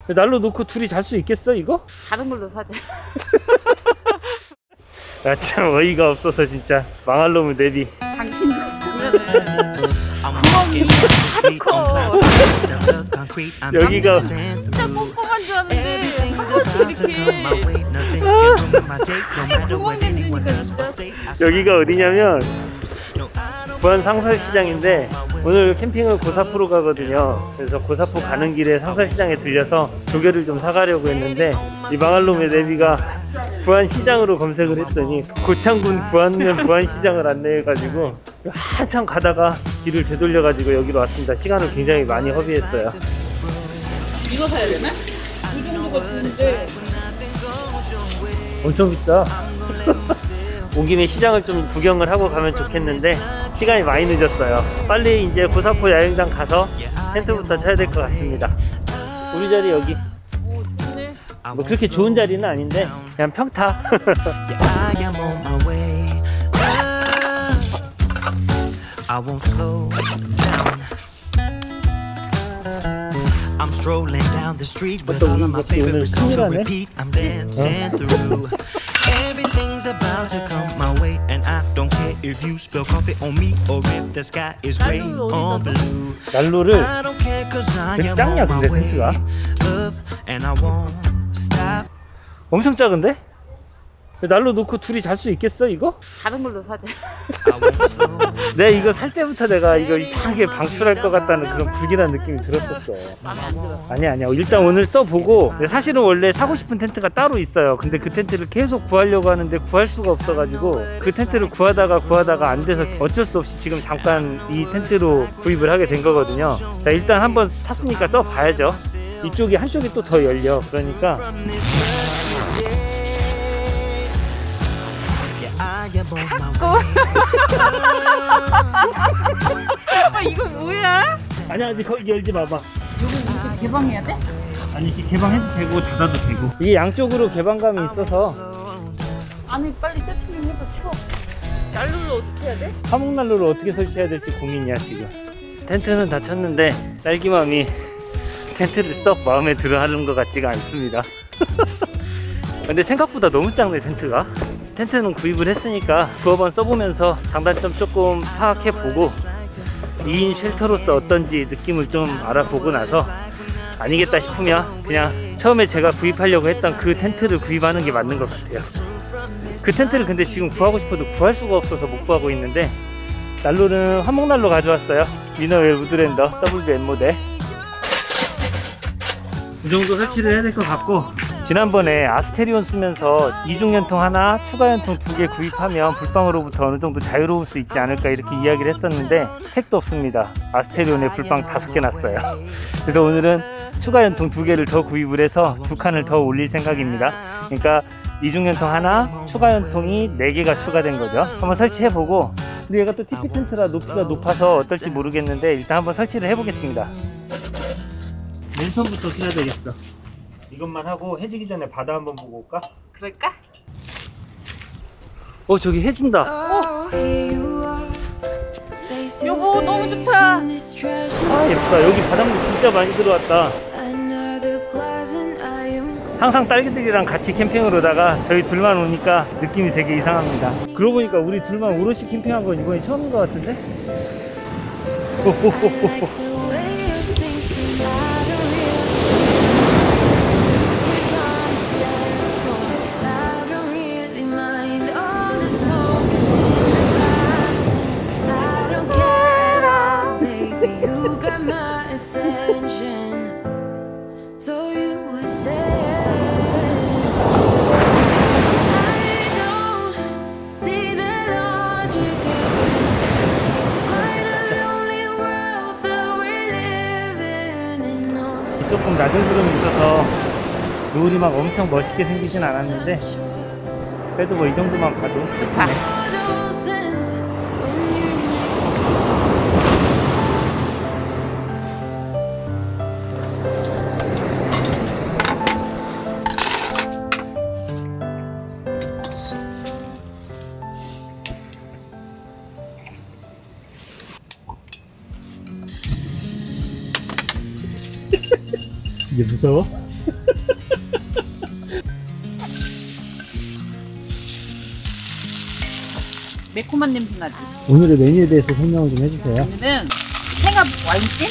난로 놓고 둘이 잘 수 있겠어 이거? 다른 걸로 사자. 아 참 어이가 없어서 진짜 망할 놈의 내비. 당신도 보면은 구멍이 하드커. 여기가 진짜 꼼꼼한 줄 알았는데 한번씩 이렇게 구멍 내리니까 진짜. 여기가 어디냐면 부안 상설시장인데 오늘 캠핑을 고사포로 가거든요. 그래서 고사포 가는 길에 상설시장에 들려서 조개를 좀 사가려고 했는데 이 망할놈의 내비가 부안시장으로 검색을 했더니 고창군 부안면 부안시장을 안내해가지고 한참 가다가 길을 되돌려가지고 여기로 왔습니다. 시간을 굉장히 많이 허비했어요. 이거 사야 되나? 이 정도가 좋은데 엄청 비싸. 온 김에 시장을 좀 구경을 하고 가면 좋겠는데 시간이 많이 늦었어요. 빨리 이제 고사포 야영장 가서 텐트부터 쳐야 될 것 같습니다. 우리 자리 여기. 오 좋네. 뭐 그렇게 좋은 자리는 아닌데 그냥 평타. I'm strolling down the street with all of my favorite songs on repeat. I'm dancing through. Everything's about to come my way, and I don't care if you spill coffee on me or if the sky is gray or blue. 난로를 I don't care 'cause I 왜 am 작냐 on my 근데 way 텐트가? up, and I won't stop. 엄청 작은데? 난로 놓고 둘이 잘 수 있겠어 이거? 다른 걸로 사자. I won't slow. 내가 이거 살 때부터 내가 이거 이상하게 방출할 것 같다는 그런 불길한 느낌이 들었었어. 마음에 안 들어. 아니야 일단 오늘 써보고 사실은 원래 사고 싶은 텐트가 따로 있어요. 근데 그 텐트를 계속 구하려고 하는데 구할 수가 없어가지고 그 텐트를 구하다가 안 돼서 어쩔 수 없이 지금 잠깐 이 텐트로 구입을 하게 된 거거든요. 자 일단 한번 샀으니까 써봐야죠. 이쪽이 한쪽이 또 더 열려. 그러니까 I am on my way. 아 이거 뭐야? 아니야 아직 거기 열지 마봐. 이거 이렇게 개방해야 돼? 아니 이렇게 개방해도 되고 닫아도 되고 이게 양쪽으로 개방감이 있어서. 아니 빨리 세팅 좀 해봐. 추워. 난로를 어떻게 해야 돼? 화목난로를 어떻게 설치해야 될지 고민이야 지금. 텐트는 다 쳤는데 딸기맘이 텐트를 썩 마음에 들어 하는 것 같지가 않습니다. 근데 생각보다 너무 작네 텐트가. 텐트는 구입을 했으니까 두어 번 써보면서 장단점 조금 파악해보고 2인 쉘터로서 어떤지 느낌을 좀 알아보고 나서 아니겠다 싶으면 그냥 처음에 제가 구입하려고 했던 그 텐트를 구입하는 게 맞는 것 같아요. 그 텐트를 근데 지금 구하고 싶어도 구할 수가 없어서 못 구하고 있는데 난로는 화목난로 가져왔어요. 리너웰 우드랜더 WM 모델. 이 정도 설치를 해야 될 것 같고, 지난번에 아스테리온 쓰면서 이중연통 하나, 추가연통 2개 구입하면 불방으로부터 어느 정도 자유로울 수 있지 않을까 이렇게 이야기를 했었는데 택도 없습니다. 아스테리온에 불방 5개 났어요. 그래서 오늘은 추가연통 2개를 더 구입을 해서 2칸을 더 올릴 생각입니다. 그러니까 이중연통 하나, 추가연통이 4개가 추가된 거죠. 한번 설치해보고, 근데 얘가 또 TP 텐트라 높이가 높아서 어떨지 모르겠는데 일단 한번 설치를 해보겠습니다. 맨손부터 켜야 되겠어. 이것만 하고 해지기 전에 바다 한번 보고 올까? 그럴까? 저기 해진다. 여보 너무 좋다. 아 예쁘다. 여기 바닷물 진짜 많이 들어왔다. 항상 딸기들이랑 같이 캠핑을 오다가 저희 둘만 오니까 느낌이 되게 이상합니다. 그러고 보니까 우리 둘만 오롯이 캠핑한 건 이번이 처음인 것 같은데? 조금 낮은 구름이 있어서 노을이 막 엄청 멋있게 생기진 않았는데 그래도 뭐 이 정도만 봐도 좋네. 이제 무서워? 매콤한 냄새 나지. 오늘의 메뉴에 대해서 설명을 좀 해주세요. 오늘은 생합 와인찜?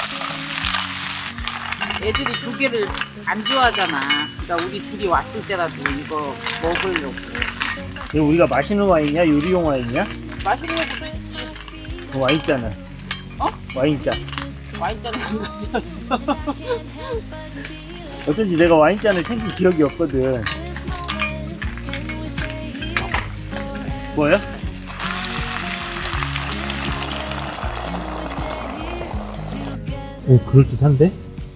애들이 조개를 안 좋아하잖아. 그러니까 우리 둘이 왔을 때라도 이거 먹으려고. 이거 우리가 마시는 와인이야? 요리용 와인이야? 마시는 것도 있지. 와인잔은? 어? 와인잔. 와인잔은 안 가져왔어. 어쩐지 내가 와인잔을 챙긴 기억이 없거든. 뭐야? 오, 그럴듯한데?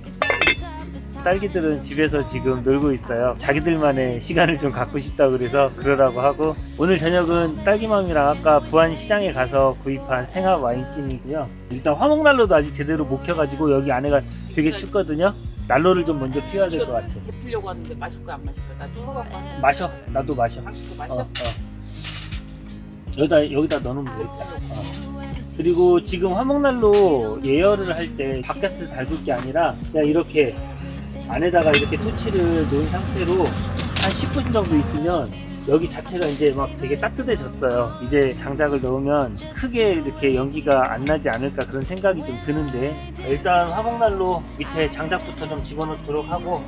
딸기들은 집에서 지금 놀고 있어요. 자기들만의 시간을 좀 갖고 싶다 그래서 그러라고 하고, 오늘 저녁은 딸기맘이랑 아까 부안시장에 가서 구입한 생합 와인찜이고요. 일단 화목난로도 아직 제대로 못 켜가지고 여기 안에가 되게 춥거든요. 난로를 좀 먼저 피워야 될 것 같아. 데피려고 하는데 마실 거야 안 마실 거야? 나 추워갖고 하는데. 마셔. 나도 마셔. 당신도 마셔? 여기다 넣어놓으면 되겠다. 그리고 지금 화목난로 예열을 할 때 바깥에서 달굴 게 아니라 그냥 이렇게 안에다가 이렇게 토치를 놓은 상태로 한 10분 정도 있으면 여기 자체가 이제 막 되게 따뜻해졌어요. 이제 장작을 넣으면 크게 이렇게 연기가 안 나지 않을까 그런 생각이 좀 드는데, 일단 화목난로 밑에 장작부터 좀 집어넣도록 하고,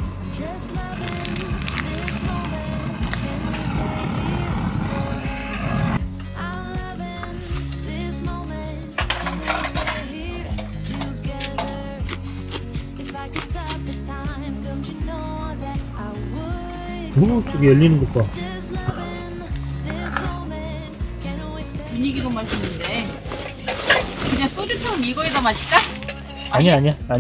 쪽에 열리는 것 봐. 분위기로 마시는데 그냥 소주처럼 이거에다 마실까? 아니야.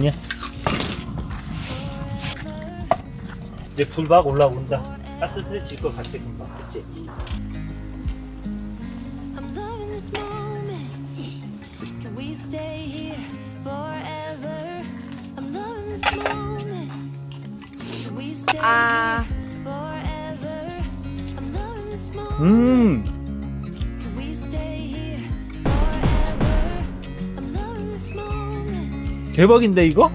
이제 불 막 올라온다. 따뜻해질 것 같아 금방. 그치? I'm loving this moment. Can we stay here forever? I'm loving this moment. Can we stay 아, forever? I'm loving this moment. Can we stay here forever? I'm loving this moment. 대박인데 이거?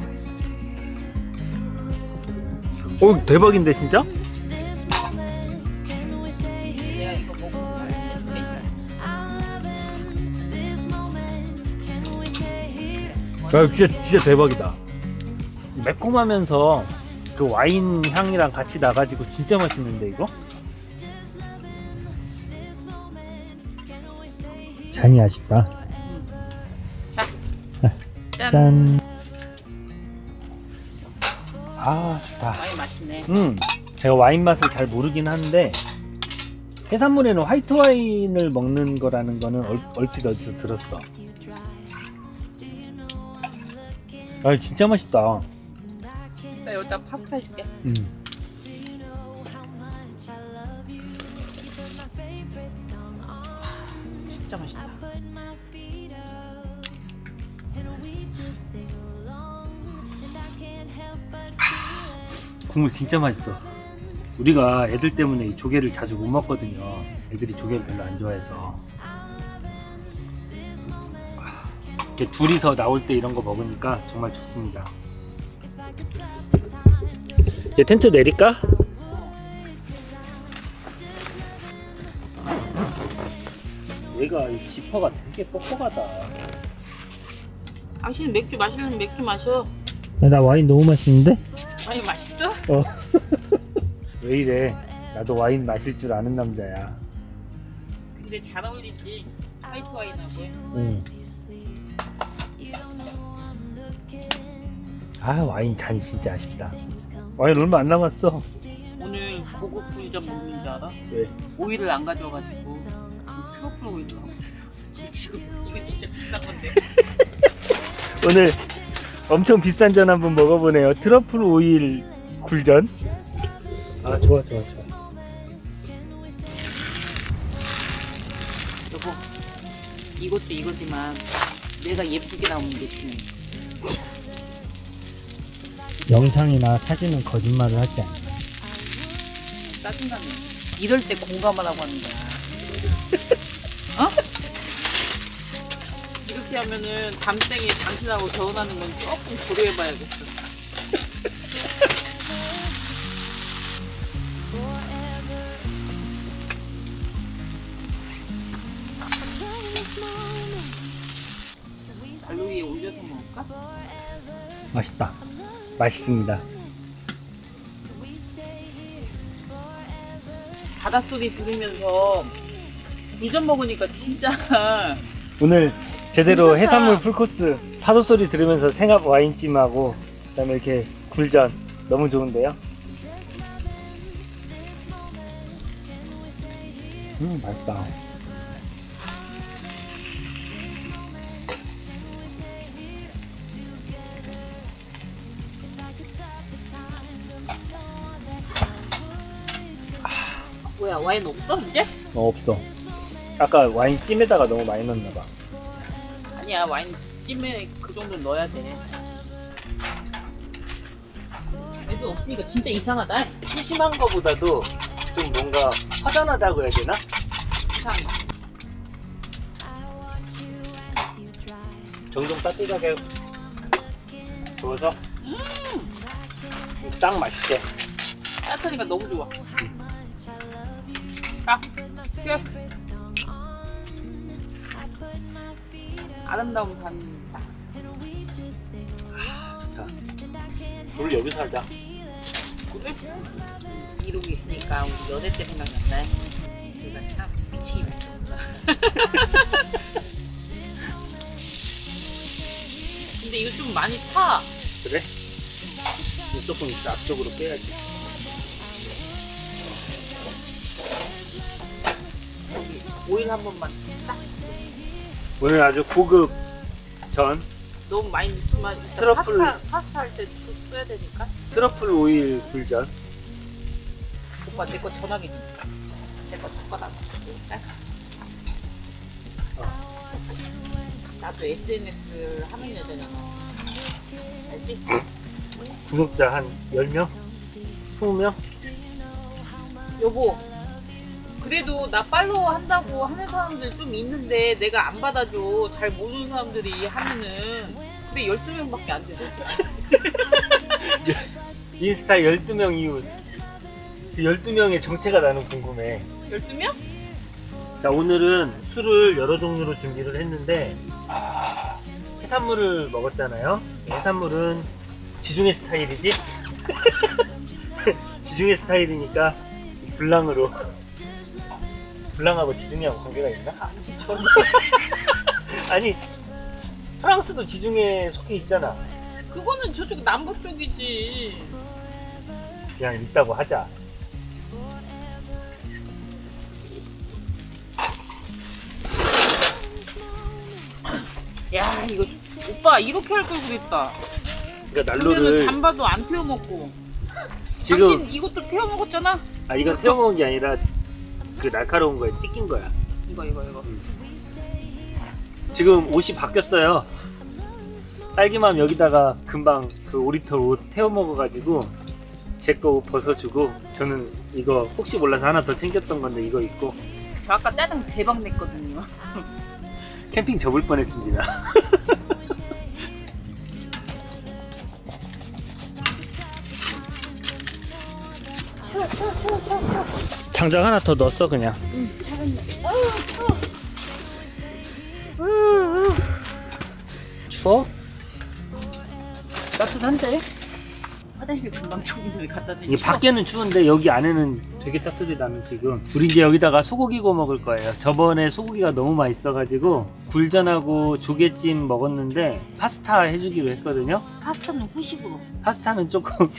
오, 대박인데 진짜? This moment. Can we stay here? 내가 이거 먹고 갈게. I'm loving this moment. Can we stay here? 야, 진짜 대박이다. 매콤하면서 그 와인 향이랑 같이 나가지고 진짜 맛있는데 이거? 잔이 아쉽다. 자, 짠. 짠. 아, 좋다. 와인 맛있네. 제가 와인 맛을 잘 모르긴 하는데 해산물에는 화이트 와인을 먹는 거라는 거는 얼핏 어디서 들었어. 아, 진짜 맛있다. 나 여기다 파스타 해줄게. 진짜 맛있다. 국물 진짜 맛있어. 우리가 애들 때문에 이 조개를 자주 못 먹거든요. 애들이 조개를 별로 안 좋아해서. 이렇게 둘이서 나올 때 이런 거 먹으니까 정말 좋습니다. 이제 텐트 내릴까? 얘가 이 지퍼가 되게 뻑뻑하다. 당신 맥주 마시려면 맥주 마셔. 나 와인 너무 맛있는데? 와인 맛있어? 왜 이래? 나도 와인 마실 줄 아는 남자야. 근데 잘 어울리지. 화이트 와인하고. 아, 와인 잔이 진짜 아쉽다. 와인 얼마 안 남았어. 오늘 고급 굴전 먹는 줄 알아? 왜? 오일을 안 가져와가지고 좀 트러플 오일로 하고 있어. 이거 진짜 비싼 건데. 오늘 엄청 비싼 전 한번 먹어보네요. 트러플 오일 굴전. 아, 좋아. 여보, 이것도 이거지만 내가 예쁘게 나오는 게 중요해. 영상이나 사진은 거짓말을 하지 않아. 짜증나네. 이럴 때 공감하라고 하는 거야. 어? 이렇게 하면은 담땡이 당신하고 결혼하는 건 조금 고려해봐야겠어. 먹어볼까? 맛있다. 맛있습니다. 바닷소리 들으면서 굴전 먹으니까 진짜 오늘 제대로 괜찮다. 해산물 풀코스 파도 소리 들으면서 생합 와인찜하고 그다음에 이렇게 굴전 너무 좋은데요. 맛있다. 뭐야 와인 없어 이제? 없어. 아까 와인찜에다가 너무 많이 넣었나봐. 아니야 와인 찜에 그 정도 넣어야 돼. 애도 없으니까 진짜 이상하다. 심심한 거보다도 좀 뭔가 허전하다고 해야 되나? 이상해. 정성 따뜻하게 부어서 딱 맛있게. 따뜻하니까 너무 좋아. 자, 치웠어. 아름다운 밤입니다. 좋다. 우리 여기서 하자. 그래? 이러고 있으니까 우리 연애 때 생각난다. 내가 참 미치게 미쳤다. 근데 이거 좀 많이 타. 그래? 조금 앞쪽으로 빼야지. 여기 오일 한 번만 딱. 오늘 아주 고급 전 너무 많이 넣지만 일단 트러플. 파스타 할 때 써야 되니까. 트러플 오일 굴전. 오빠 내 거 전화기 좀. 내거 젓가락. 나도 SNS 하는 여자잖아. 알지? 구독자 한 10명? 20명? 여보, 그래도 나 팔로우 한다고 하는 사람들 좀 있는데 내가 안 받아줘. 잘 모르는 사람들이 하면은. 근데 12명밖에 안 돼. 인스타 12명 이후 그 12명의 정체가 나는 궁금해. 12명? 자, 오늘은 술을 여러 종류로 준비를 했는데 해산물을 먹었잖아요. 해산물은 지중해 스타일이지? 지중해 스타일이니까 불랑으로. 불랑하고 지중해하고 관계가 있나? 아니 프랑스도 지중해 속해 있잖아. 그거는 저쪽 남부 쪽이지. 그냥 있다고 하자. 야, 이거 오빠 이렇게 할 걸 그랬다. 그러니까 그러면은 난로를 잠바도 안 태워 먹고. 지금 당신 이것도 태워 먹었잖아. 아 이건 태워 먹은 게 아니라 그 날카로운 거에 찍힌 거야. 이거. 지금 옷이 바뀌었어요. 딸기맘 여기다가 금방 그 오리털 옷 태워 먹어가지고 제 거 옷 벗어주고 저는 이거 혹시 몰라서 하나 더 챙겼던 건데 이거 입고 저 아까 짜장 대박 냈거든요. 캠핑 접을 뻔했습니다. 장작 하나 더 넣었어 그냥. 추워? 따뜻한데? 화장실 금방 조금 전에 갖다 대니. 이게 밖에는 추운데 여기 안에는 되게 따뜻해. 나는 지금 우리 이제 여기다가 소고기 구워 먹을 거예요. 저번에 소고기가 너무 맛있어가지고 굴전하고 조개찜 먹었는데 파스타 해주기로 했거든요. 파스타는 후식으로. 파스타는 조금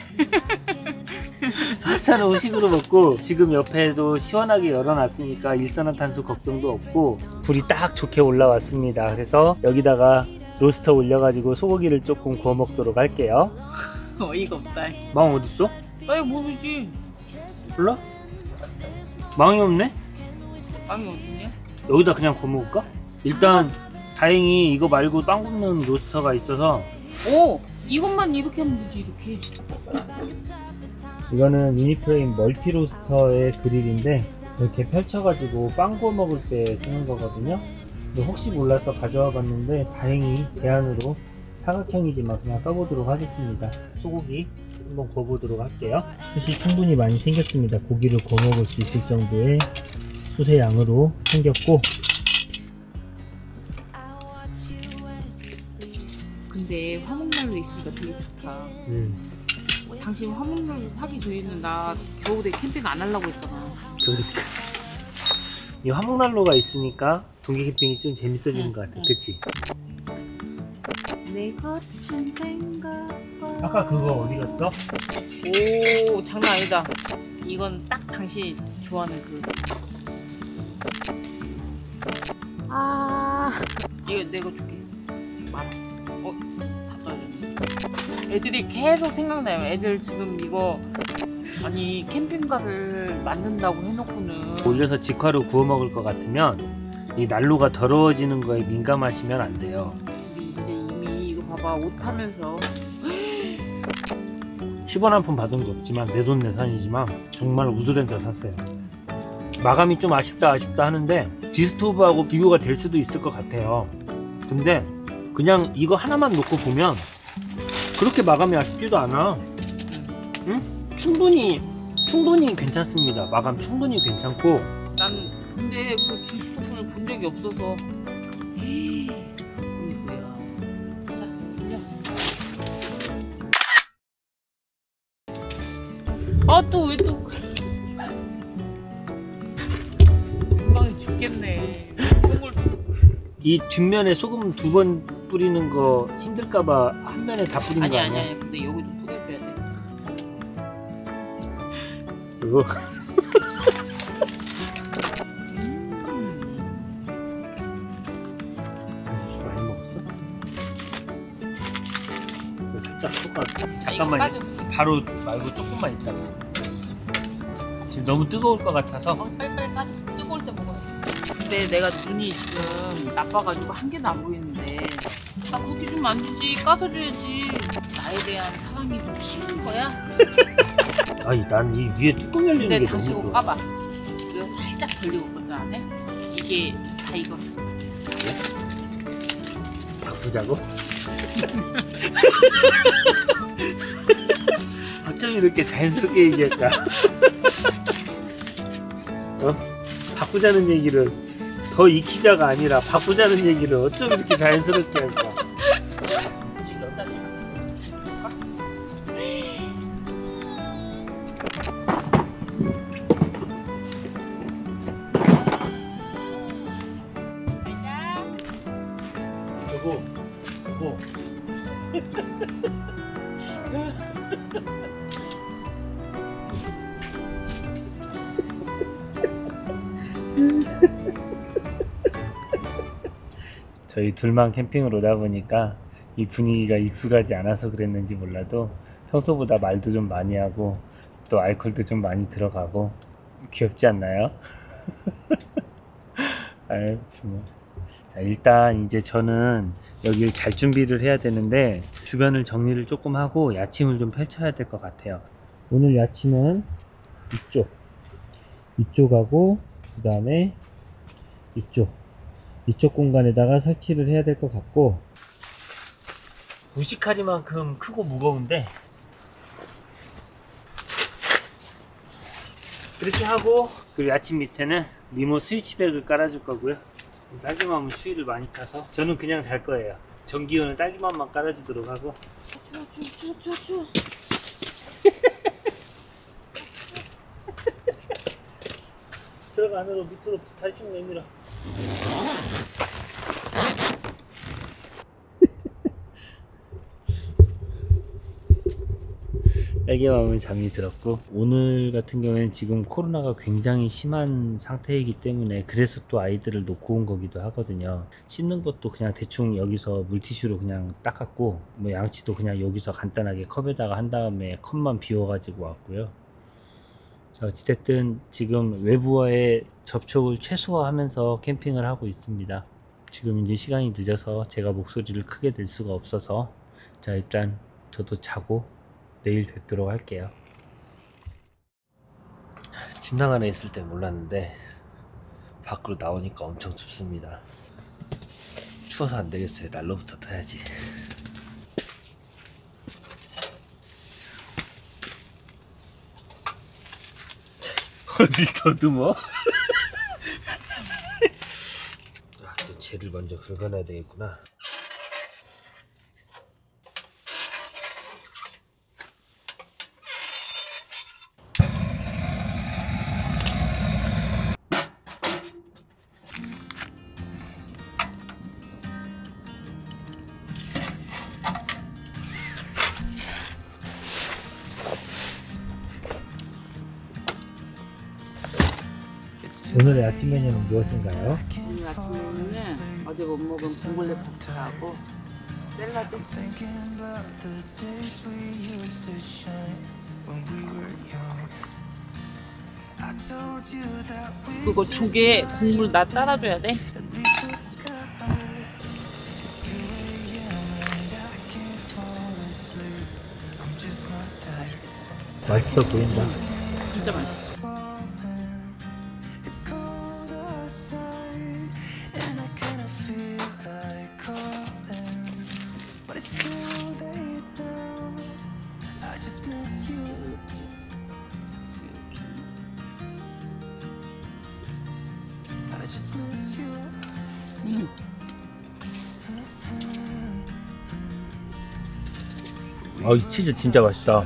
파스타는 후식으로 먹고 지금 옆에도 시원하게 열어놨으니까 일산화탄소 걱정도 없고 불이 딱 좋게 올라왔습니다. 그래서 여기다가 로스터 올려가지고 소고기를 조금 구워 먹도록 할게요. 어이가 없다. 망 어딨어? 나 이거 모르지. 몰라? 망이 없네? 빵이 어딨냐? 여기다 그냥 구워 먹을까? 일단 다행히 이거 말고 빵 굽는 로스터가 있어서. 오! 이것만 이렇게 하면 되지 이렇게. 이거는 미니프레임 멀티 로스터의 그릴인데 이렇게 펼쳐가지고 빵 구워 먹을 때 쓰는 거거든요. 근데 혹시 몰라서 가져와 봤는데 다행히 대안으로 사각형이지만 그냥 써보도록 하겠습니다. 소고기 한번 구워보도록 할게요. 숯이 충분히 많이 생겼습니다. 고기를 구워 먹을 수 있을 정도의 숯의 양으로 생겼고. 근데 근데 화목난로 있으니까 되게 좋다. 당신 화목난로 사기 전에는 나 겨울에 캠핑 안 하려고 했잖아. 그러니까 이 화목난로가 있으니까 동계 캠핑이 좀 재밌어지는 것 같아. 그치? 내 거친 생각과 아까 그거 어디 갔어? 오 장난 아니다. 이건 딱 당신이 좋아하는 그. 아 이거 내가 줄게. 많아. 다 떨어졌네. 애들이 계속 생각나요. 애들 지금 이거 아니 캠핑카를 만든다고 해놓고는 올려서 직화로 구워 먹을 것 같으면 이 난로가 더러워지는 거에 민감하시면 안 돼요. 우리 이제 이미 이거 봐봐 옷 타면서 10원 한 푼 받은 거 없지만 내돈내산이지만 정말 우드랜드 샀어요. 마감이 좀 아쉽다 하는데 지스토브하고 비교가 될 수도 있을 것 같아요. 근데 그냥 이거 하나만 놓고 보면 그렇게 마감이 아쉽지도 않아. 응? 충분히 괜찮습니다. 마감 충분히 괜찮고. 난 근데 그 지스토브를 본 적이 없어서 뭐야. 자 올려. 아 또 왜 또 금방 죽겠네. 이 뒷면에 소금 2번 뿌리는 거 힘들까봐 한 면에 다 뿌린 거 아니야? 아니 근데 여기도 소금 빼야 돼. 그거 술 많이 먹었어? 살짝 섞어. 잠깐만. 까줘. 바로 말고 조금만 있다가. 지금 너무 뜨거울 것 같아서. 빨리빨리 까줘. 뜨거울 때 먹어야지. 근데 내가 눈이 지금 나빠가지고 한 개도 안 보이는데 나 거기 좀 만지지 까서 줘야지. 나에 대한 사랑이 좀 식은 거야? 아니 난 이 위에 뚜껑 열리는 근데 게 당신 너무 이거 좋아. 까봐. 이거 살짝 걸리고 있거든 안에? 이게 다 익었어. 바꾸자고? 어쩜 이렇게 자연스럽게 얘기할까? 바꾸자는 얘기를 더 익히자가 아니라 바꾸자는 얘기를 어쩜 이렇게 자연스럽게 할까? 여기다 줄까? 여보. 저희 둘만 캠핑을 오다 보니까 이 분위기가 익숙하지 않아서 그랬는지 몰라도 평소보다 말도 좀 많이 하고 또 알코올도 좀 많이 들어가고 귀엽지 않나요? 아유 정말. 자, 일단 이제 저는 여기를 잘 준비를 해야 되는데 주변을 정리를 조금 하고 야침을 좀 펼쳐야 될 것 같아요. 오늘 야침은 이쪽하고 그 다음에 이쪽 공간에다가 설치를 해야 될 것 같고, 무시카리만큼 크고 무거운데 이렇게 하고, 그리고 야침 밑에는 리모 스위치백을 깔아줄 거고요. 딸기맘은 추위를 많이 타서 저는 그냥 잘 거예요. 전기요는 딸기맘만 깔아주도록 하고. 추워. 들어가. 안으로 밑으로 다리 쭉 내밀어. 딸기맘은 잠이 들었고, 오늘 같은 경우에는 지금 코로나가 굉장히 심한 상태이기 때문에 그래서 또 아이들을 놓고 온 거기도 하거든요. 씻는 것도 그냥 대충 여기서 물티슈로 그냥 닦았고, 뭐 양치도 그냥 여기서 간단하게 컵에다가 한 다음에 컵만 비워 가지고 왔고요. 자, 어찌됐든 지금 외부와의 접촉을 최소화하면서 캠핑을 하고 있습니다. 지금 이제 시간이 늦어서 제가 목소리를 크게 낼 수가 없어서, 자 일단 저도 자고 내일 뵙도록 할게요. 침낭 안에 있을 때 몰랐는데 밖으로 나오니까 엄청 춥습니다. 추워서 안 되겠어요. 난로부터 펴야지. 어딜 더듬어? 또 쟤를 먼저 긁어놔야 되겠구나. 오늘의 아침 메뉴는 무엇인가요? 오늘 아침 메뉴는 어제 못 먹은 봉골레 파스타하고 샐러드. 그거 조개 국물 나 따라줘야 돼. 맛있어 보인다. 진짜 맛있어. 이 치즈 진짜 맛있다.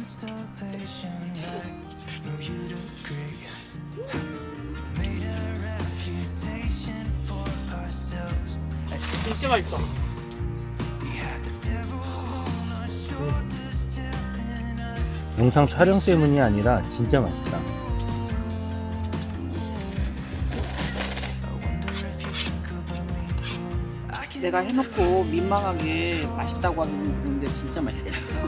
진짜 맛있어. 영상 촬영 때문이 아니라 진짜 맛있다. 내가 해놓고 민망하게 맛있다고 하는 건데 진짜 맛있어.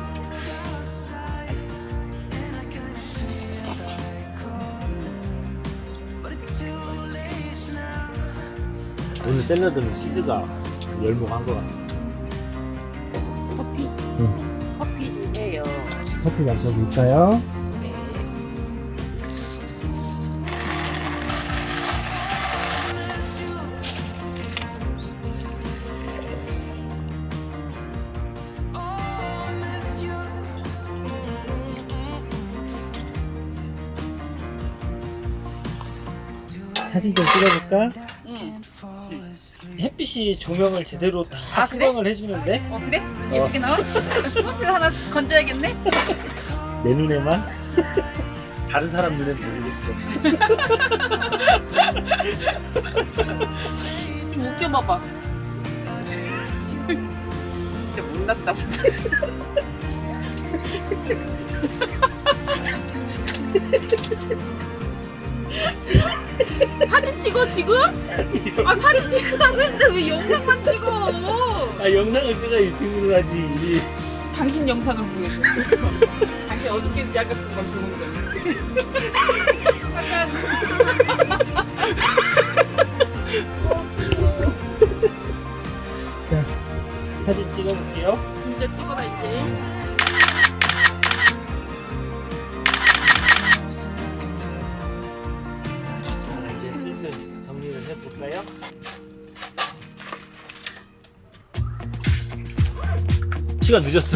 오늘 샐러드는 치즈가 열무한 것 같아. 커피? 응. 커피 주세요. 커피 마셔볼까요? 네. 사진 좀 찍어볼까? 응. 햇빛이 조명을 제대로 다 그래? 수정을 해주는데 그래? 예쁘게 나와? 커피 하나 건져야겠네? 내 눈에만? 다른 사람 눈엔 모르겠어. 좀 웃겨봐봐. 진짜 못났다. 사진 찍어 지금? 아 사진 찍으라고 했는데 왜 영상만 찍어? 영상을 찍어 유튜브로 하지. 당신 영상을 보여줘. 당신 어떻게 약간 그거 좋은데? 자, 사진 찍어볼게요. 진짜 찍어라 이제. 이제 슬슬 정리를 해볼까요? 시간 늦었어.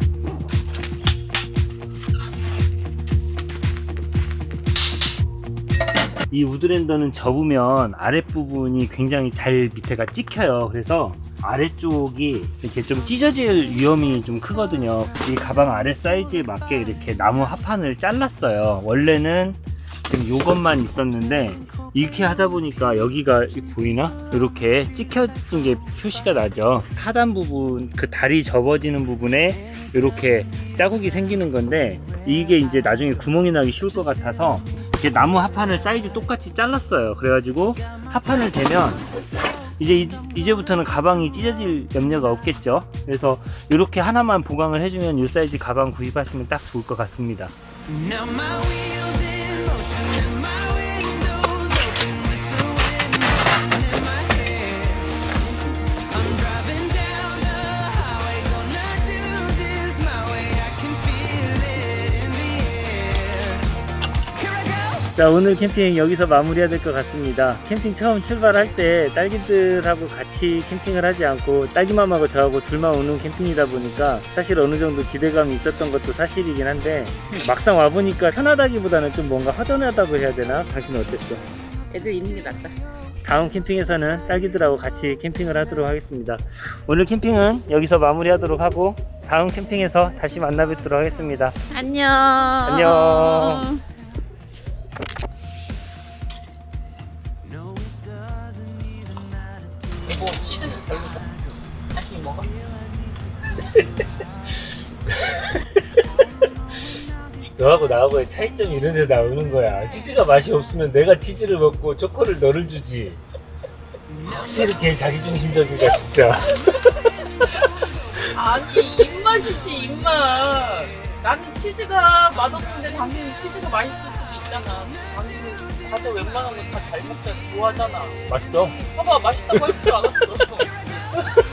이 우드랜더는 접으면 아랫부분이 굉장히 잘 밑에가 찍혀요. 그래서 아래쪽이 이렇게 좀 찢어질 위험이 좀 크거든요. 이 가방 아래 사이즈에 맞게 이렇게 나무 합판을 잘랐어요. 원래는 지금 요것만 있었는데 이렇게 하다 보니까 여기가 보이나? 이렇게 찍혀진 게 표시가 나죠. 하단 부분, 그 다리 접어지는 부분에 이렇게 자국이 생기는 건데 이게 이제 나중에 구멍이 나기 쉬울 것 같아서 이렇게 나무 합판을 사이즈 똑같이 잘랐어요. 그래가지고 합판을 대면 이제부터는 가방이 찢어질 염려가 없겠죠. 그래서 이렇게 하나만 보강을 해주면 이 사이즈 가방 구입하시면 딱 좋을 것 같습니다. Now my wheels in motion and my windows open with the wind blowing in my hair. I'm driving down the highway, gonna do this my way. I can feel it in the air. Here I go. 자, 오늘 캠핑 여기서 마무리해야 될 것 같습니다. 캠핑 처음 출발할 때 딸기들하고 같이 캠핑을 하지 않고 딸기맘하고 저하고 둘만 오는 캠핑이다 보니까 사실 어느 정도 기대감이 있었던 것도 사실이긴 한데 막상 와보니까 편하다기보다는 좀 뭔가 허전하다고 해야 되나? 당신은 어땠어? 애들 있는 게 낫다. 다음 캠핑에서는 딸기들하고 같이 캠핑을 하도록 하겠습니다. 오늘 캠핑은 여기서 마무리하도록 하고 다음 캠핑에서 다시 만나 뵙도록 하겠습니다. 안녕. 안녕. No, it doesn't even matter to 뭐 치즈는 별로다. 당신이 먹어. 너하고 나하고의 차이점이 이런 데 나오는 거야. 치즈가 맛이 없으면 내가 치즈를 먹고 초코를 너를 주지. 어떻게 이렇게 자기중심적인가 진짜. 아니 입맛이지 입맛. 나는 치즈가 맛없는데 당신은 치즈가 맛있을 수도 있잖아. 당신은 과자 웬만한 거 다 잘 먹잖아. 좋아하잖아. 맛있어? 봐봐 맛있다고 할 줄 알았어.